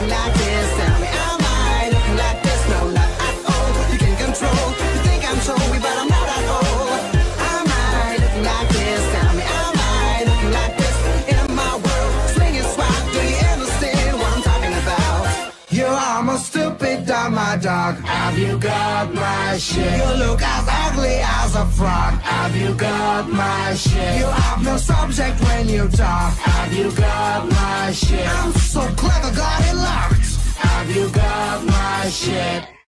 looking like this? Tell me, am I looking like this? No, not at all. You can't control. You think I'm so weak, but I'm not at all. Am I looking like this? Tell me, am I looking like this? In my world, swinging swag. Do you understand what I'm talking about? You are my stupid dumb, my dog. Have you got my shit? You look as ugly as a frog. Have you got my shit? You have no subject when you talk. Have you got my shit? I'm so clever, got it locked. Have you got my shit?